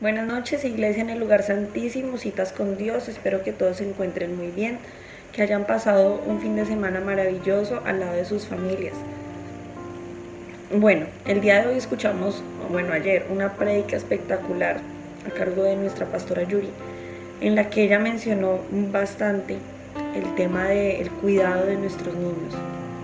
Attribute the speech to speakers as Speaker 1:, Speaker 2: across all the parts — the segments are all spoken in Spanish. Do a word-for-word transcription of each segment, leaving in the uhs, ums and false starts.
Speaker 1: Buenas noches, Iglesia en el lugar santísimo, citas con Dios. Espero que todos se encuentren muy bien, que hayan pasado un fin de semana maravilloso al lado de sus familias. Bueno, el día de hoy escuchamos, bueno, ayer, una prédica espectacular a cargo de nuestra pastora Yuri, en la que ella mencionó bastante el tema del cuidado de nuestros niños.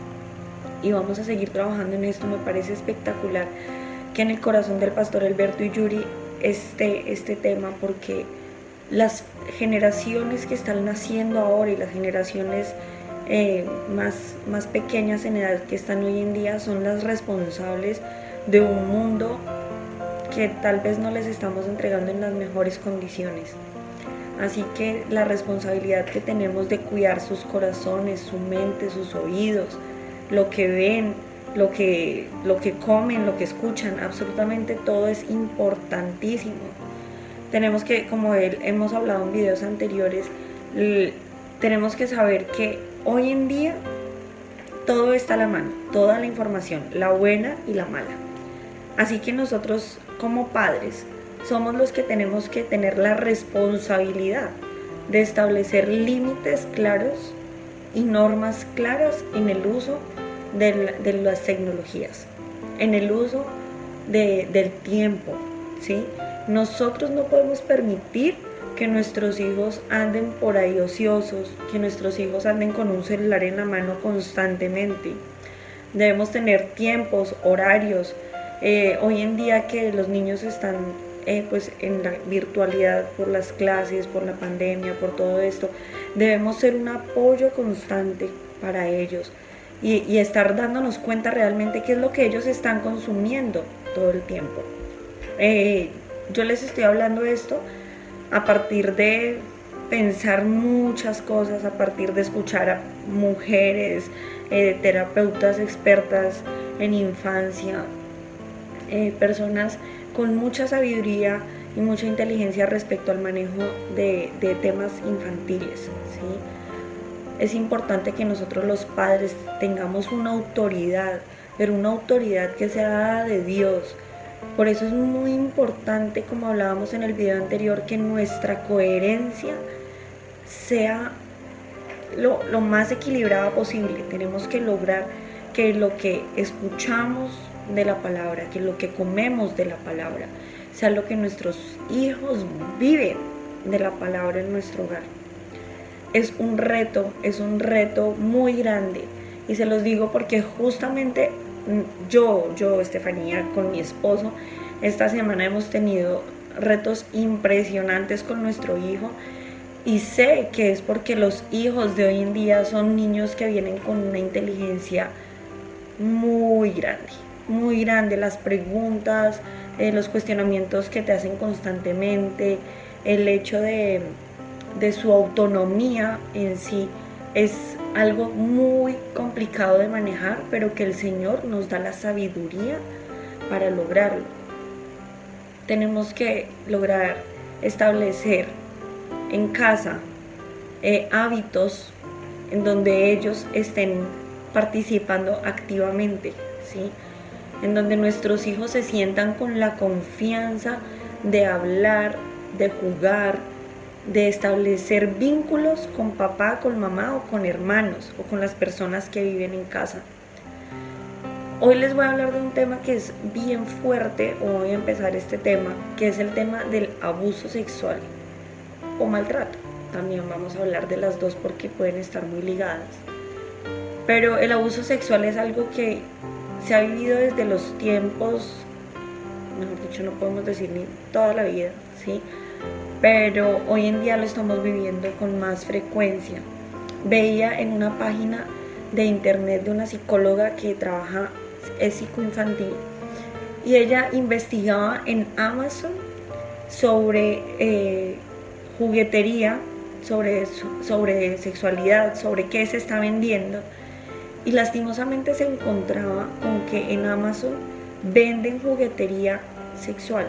Speaker 1: Y vamos a seguir trabajando en esto. Me parece espectacular que en el corazón del pastor Alberto y Yuri este, este tema, porque las generaciones que están naciendo ahora y las generaciones eh, más, más pequeñas en edad que están hoy en día son las responsables de un mundo que tal vez no les estamos entregando en las mejores condiciones. Así que la responsabilidad que tenemos de cuidar sus corazones, su mente, sus oídos, lo que ven, lo que, lo que comen, lo que escuchan, absolutamente todo es importantísimo. Tenemos que, como él, hemos hablado en videos anteriores, tenemos que saber que hoy en día todo está a la mano, toda la información, la buena y la mala. Así que nosotros como padres somos los que tenemos que tener la responsabilidad de establecer límites claros y normas claras en el uso de, de las tecnologías, en el uso de, del tiempo, ¿sí? Nosotros no podemos permitir que nuestros hijos anden por ahí ociosos, que nuestros hijos anden con un celular en la mano constantemente. Debemos tener tiempos, horarios. Eh, hoy en día que los niños están eh, pues en la virtualidad por las clases, por la pandemia, por todo esto, debemos ser un apoyo constante para ellos y, y estar dándonos cuenta realmente qué es lo que ellos están consumiendo todo el tiempo. Eh, yo les estoy hablando de esto a partir de pensar muchas cosas, a partir de escuchar a mujeres, eh, terapeutas expertas en infancia, eh, personas con mucha sabiduría y mucha inteligencia respecto al manejo de, de temas infantiles, ¿sí? Es importante que nosotros los padres tengamos una autoridad, pero una autoridad que sea dada de Dios. Por eso es muy importante, como hablábamos en el video anterior, que nuestra coherencia sea lo, lo más equilibrada posible. Tenemos que lograr que lo que escuchamos de la palabra, que lo que comemos de la palabra, sea lo que nuestros hijos viven de la palabra en nuestro hogar. Es un reto, es un reto muy grande. Y se los digo porque justamente yo, yo, Estefanía, con mi esposo, esta semana hemos tenido retos impresionantes con nuestro hijo. Y sé que es porque los hijos de hoy en día son niños que vienen con una inteligencia muy grande, muy grande. Las preguntas, eh, los cuestionamientos que te hacen constantemente, el hecho de, de su autonomía en sí, es algo muy complicado de manejar, pero que el Señor nos da la sabiduría para lograrlo. Tenemos que lograr establecer en casa eh, hábitos en donde ellos estén participando activamente, ¿sí? En donde nuestros hijos se sientan con la confianza de hablar, de jugar, de establecer vínculos con papá, con mamá o con hermanos o con las personas que viven en casa. Hoy les voy a hablar de un tema que es bien fuerte, o voy a empezar este tema, que es el tema del abuso sexual o maltrato. También vamos a hablar de las dos porque pueden estar muy ligadas. Pero el abuso sexual es algo que se ha vivido desde los tiempos, mejor dicho, no podemos decir ni toda la vida, ¿sí? Pero hoy en día lo estamos viviendo con más frecuencia. Veía en una página de internet de una psicóloga que trabaja, es psicoinfantil, y ella investigaba en Amazon sobre eh, juguetería, sobre, sobre sexualidad, sobre qué se está vendiendo, y lastimosamente se encontraba con que en Amazon venden juguetería sexual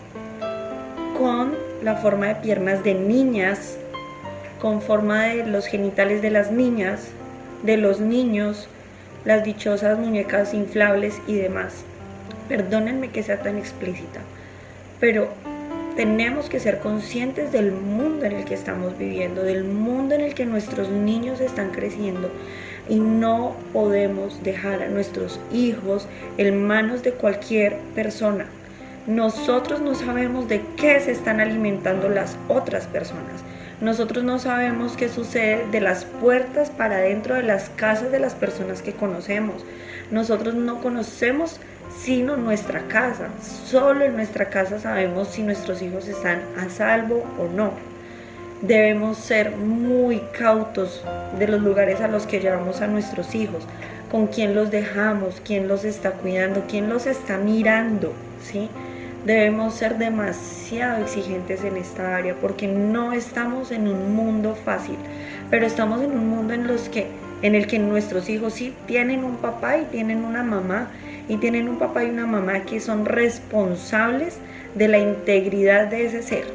Speaker 1: con la forma de piernas de niñas, con forma de los genitales de las niñas, de los niños, las dichosas muñecas inflables y demás. Perdónenme que sea tan explícita, pero tenemos que ser conscientes del mundo en el que estamos viviendo, del mundo en el que nuestros niños están creciendo, y no podemos dejar a nuestros hijos en manos de cualquier persona. Nosotros no sabemos de qué se están alimentando las otras personas. Nosotros no sabemos qué sucede de las puertas para adentro de las casas de las personas que conocemos. Nosotros no conocemos sino nuestra casa. Solo en nuestra casa sabemos si nuestros hijos están a salvo o no. Debemos ser muy cautos de los lugares a los que llevamos a nuestros hijos, con quién los dejamos, quién los está cuidando, quién los está mirando, ¿sí? Debemos ser demasiado exigentes en esta área, porque no estamos en un mundo fácil, pero estamos en un mundo en, los que, en el que nuestros hijos sí tienen un papá y tienen una mamá, y tienen un papá y una mamá que son responsables de la integridad de ese ser.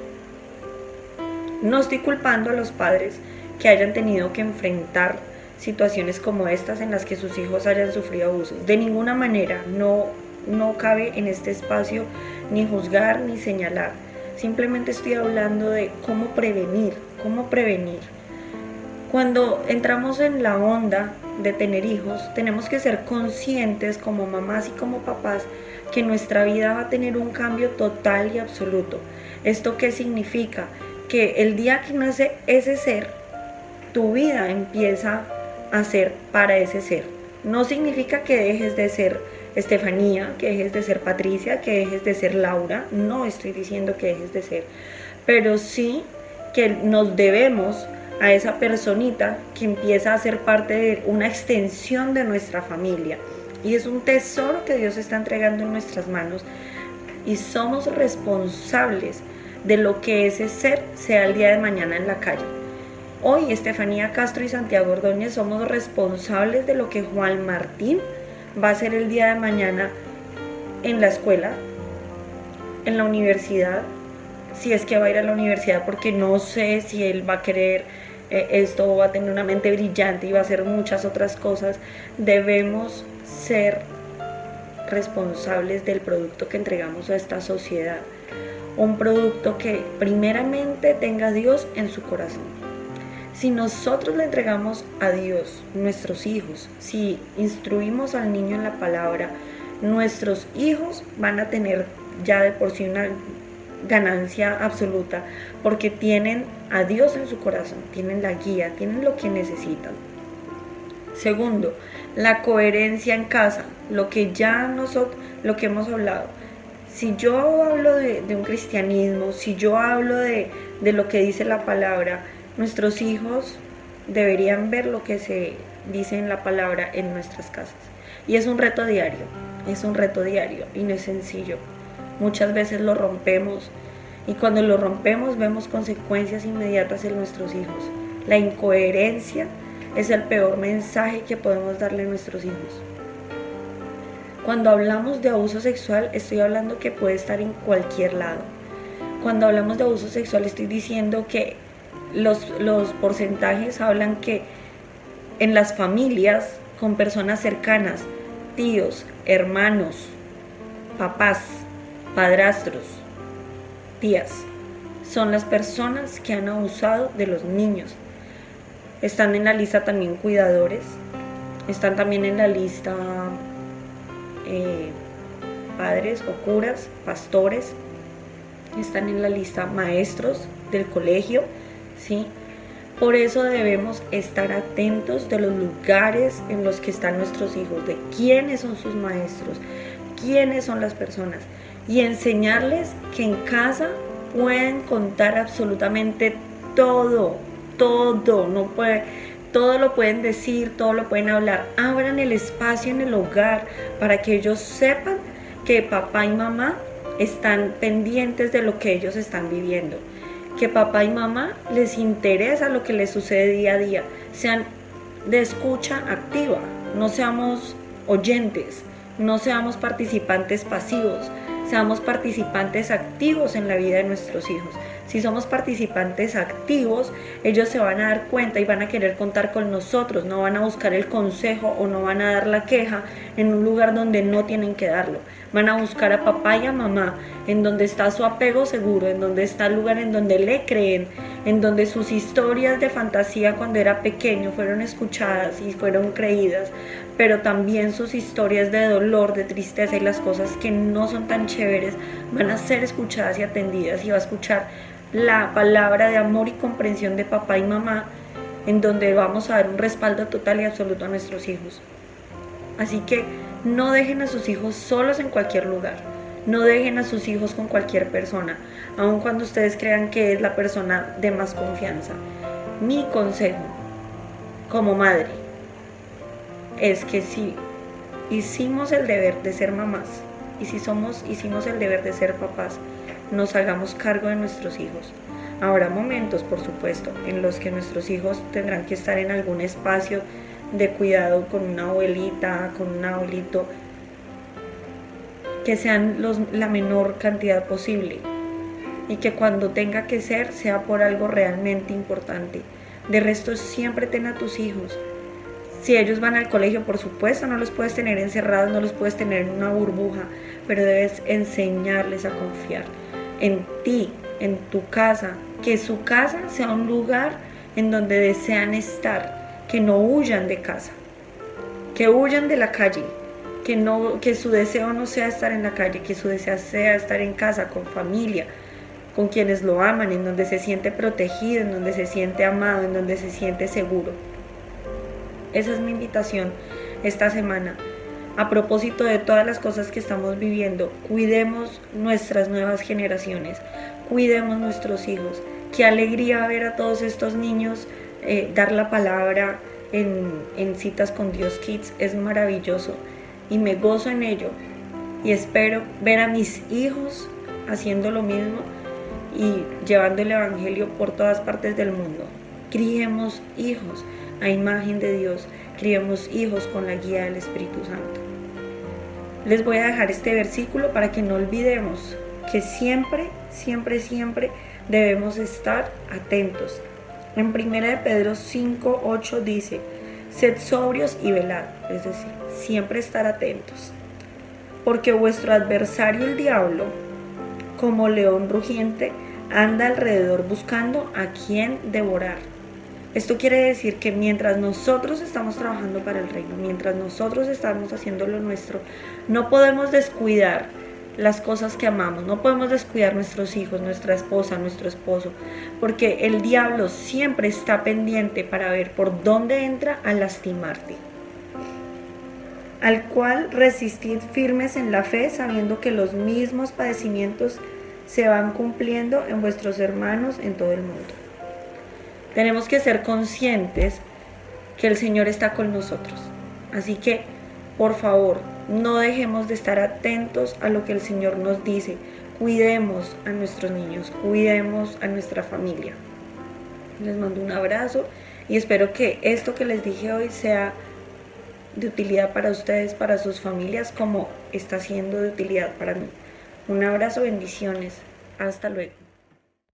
Speaker 1: No estoy culpando a los padres que hayan tenido que enfrentar situaciones como estas en las que sus hijos hayan sufrido abusos. De ninguna manera, no, no cabe en este espacio ni juzgar ni señalar. Simplemente estoy hablando de cómo prevenir, cómo prevenir. Cuando entramos en la onda de tener hijos, tenemos que ser conscientes como mamás y como papás que nuestra vida va a tener un cambio total y absoluto. ¿Esto qué significa? Que el día que nace ese ser, tu vida empieza a ser para ese ser. No significa que dejes de ser Estefanía, que dejes de ser Patricia, que dejes de ser Laura. No estoy diciendo que dejes de ser, pero sí que nos debemos a esa personita que empieza a ser parte de una extensión de nuestra familia. Y es un tesoro que Dios está entregando en nuestras manos, y somos responsables de lo que ese ser sea el día de mañana en la calle. Hoy Estefanía Castro y Santiago Ordóñez somos responsables de lo que Juan Martín va a ser el día de mañana en la escuela, en la universidad, si es que va a ir a la universidad, porque no sé si él va a querer eh, esto, va a tener una mente brillante y va a hacer muchas otras cosas. Debemos ser responsables del producto que entregamos a esta sociedad, un producto que primeramente tenga a Dios en su corazón. Si nosotros le entregamos a Dios nuestros hijos, si instruimos al niño en la palabra, nuestros hijos van a tener ya de por sí una ganancia absoluta, porque tienen a Dios en su corazón, tienen la guía, tienen lo que necesitan. Segundo, la coherencia en casa, lo que ya nosotros, lo que hemos hablado. Si yo hablo de, de un cristianismo, si yo hablo de, de lo que dice la palabra, nuestros hijos deberían ver lo que se dice en la palabra en nuestras casas. Y es un reto diario, es un reto diario y no es sencillo. Muchas veces lo rompemos, y cuando lo rompemos vemos consecuencias inmediatas en nuestros hijos. La incoherencia es el peor mensaje que podemos darle a nuestros hijos. Cuando hablamos de abuso sexual, estoy hablando que puede estar en cualquier lado. Cuando hablamos de abuso sexual, estoy diciendo que los, los porcentajes hablan que en las familias con personas cercanas, tíos, hermanos, papás, padrastros, tías, son las personas que han abusado de los niños. Están en la lista también cuidadores, están también en la lista eh, padres o curas, pastores, están en la lista maestros del colegio, ¿sí? Por eso debemos estar atentos de los lugares en los que están nuestros hijos, de quiénes son sus maestros, quiénes son las personas, y enseñarles que en casa pueden contar absolutamente todo, todo, no puede, todo lo pueden decir, todo lo pueden hablar. Abran el espacio en el hogar para que ellos sepan que papá y mamá están pendientes de lo que ellos están viviendo, que papá y mamá les interesa lo que les sucede día a día. Sean de escucha activa, no seamos oyentes, no seamos participantes pasivos, seamos participantes activos en la vida de nuestros hijos. Si somos participantes activos, ellos se van a dar cuenta y van a querer contar con nosotros, no van a buscar el consejo o no van a dar la queja en un lugar donde no tienen que darlo. Van a buscar a papá y a mamá en donde está su apego seguro, en donde está el lugar en donde le creen, en donde sus historias de fantasía cuando era pequeño fueron escuchadas y fueron creídas, pero también sus historias de dolor, de tristeza y las cosas que no son tan chéveres van a ser escuchadas y atendidas, y va a escuchar la palabra de amor y comprensión de papá y mamá, en donde vamos a dar un respaldo total y absoluto a nuestros hijos. Así que no dejen a sus hijos solos en cualquier lugar, no dejen a sus hijos con cualquier persona, aun cuando ustedes crean que es la persona de más confianza. Mi consejo como madre es que si hicimos el deber de ser mamás y si somos, hicimos el deber de ser papás, nos hagamos cargo de nuestros hijos. Habrá momentos, por supuesto, en los que nuestros hijos tendrán que estar en algún espacio de cuidado con una abuelita, con un abuelito, que sean los, la menor cantidad posible, y que cuando tenga que ser, sea por algo realmente importante. De resto, siempre ten a tus hijos. Si ellos van al colegio, por supuesto, no los puedes tener encerrados, no los puedes tener en una burbuja, pero debes enseñarles a confiar en ti, en tu casa, que su casa sea un lugar en donde desean estar, que no huyan de casa, que huyan de la calle, que, no, que su deseo no sea estar en la calle, que su deseo sea estar en casa, con familia, con quienes lo aman, en donde se siente protegido, en donde se siente amado, en donde se siente seguro. Esa es mi invitación esta semana. A propósito de todas las cosas que estamos viviendo, cuidemos nuestras nuevas generaciones, cuidemos nuestros hijos. Qué alegría ver a todos estos niños eh, dar la palabra en, en Citas con Dios Kids, es maravilloso y me gozo en ello, y espero ver a mis hijos haciendo lo mismo y llevando el evangelio por todas partes del mundo. Criemos hijos a imagen de Dios, criemos hijos con la guía del Espíritu Santo. Les voy a dejar este versículo para que no olvidemos que siempre, siempre, siempre debemos estar atentos. En primera de Pedro cinco, ocho dice: sed sobrios y velad, es decir, siempre estar atentos, porque vuestro adversario el diablo, como león rugiente, anda alrededor buscando a quien devorar. Esto quiere decir que mientras nosotros estamos trabajando para el reino, mientras nosotros estamos haciendo lo nuestro, no podemos descuidar las cosas que amamos, no podemos descuidar nuestros hijos, nuestra esposa, nuestro esposo, porque el diablo siempre está pendiente para ver por dónde entra a lastimarte. Al cual resistid firmes en la fe, sabiendo que los mismos padecimientos se van cumpliendo en vuestros hermanos en todo el mundo. Tenemos que ser conscientes que el Señor está con nosotros. Así que, por favor, no dejemos de estar atentos a lo que el Señor nos dice. Cuidemos a nuestros niños, cuidemos a nuestra familia. Les mando un abrazo y espero que esto que les dije hoy sea de utilidad para ustedes, para sus familias, como está siendo de utilidad para mí. Un abrazo, bendiciones. Hasta luego.